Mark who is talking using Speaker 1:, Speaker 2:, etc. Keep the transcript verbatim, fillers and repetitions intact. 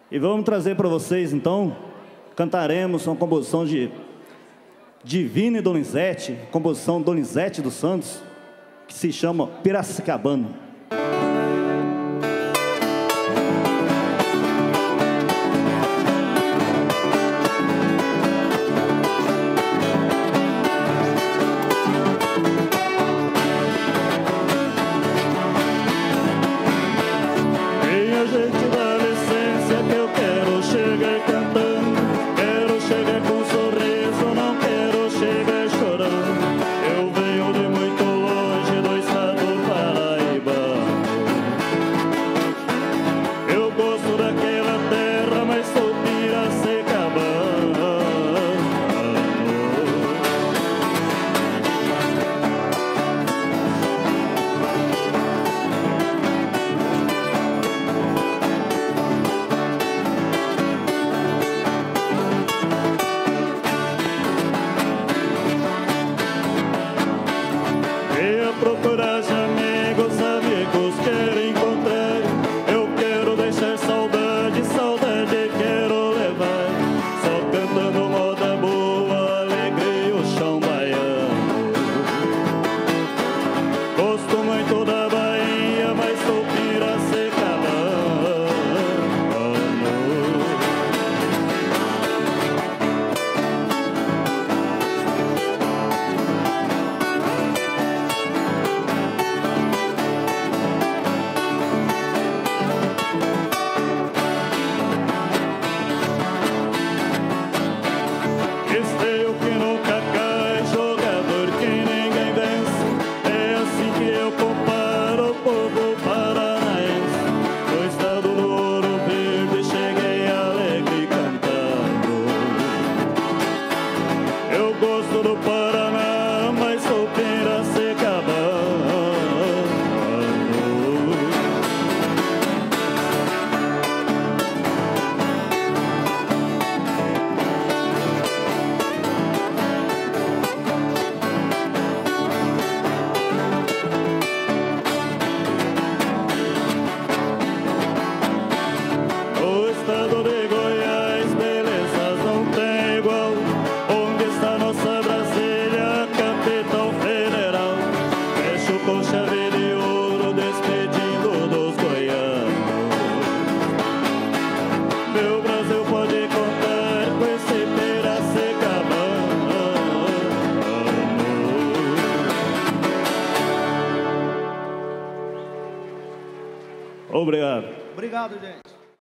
Speaker 1: E vamos trazer para vocês, então, cantaremos uma composição de Divina e Donizete, composição Donizete dos Santos, que se chama Piracicabana.
Speaker 2: Procurar de amigos, amigos quero encontrar. Eu quero deixar saudade, saudade quero levar. Só cantando moda boa, alegrei o chão baiano. Gosto muito da Bahia, mas sou piracicabano. Esteio que nunca cai, jogador que ninguém vence. É assim que eu comparo o povo paranaense. No estado do Ouro Verde cheguei alegre cantando. Eu gosto do Paraná, mas sou piracicabano. Estado de Goiás, belezas não tem igual. Onde está nossa Brasília, capital federal? Fecho com chave de ouro, despedindo dos goianos. Meu Brasil pode contar com esse piracicabano.
Speaker 1: Obrigado.
Speaker 3: Obrigado, gente.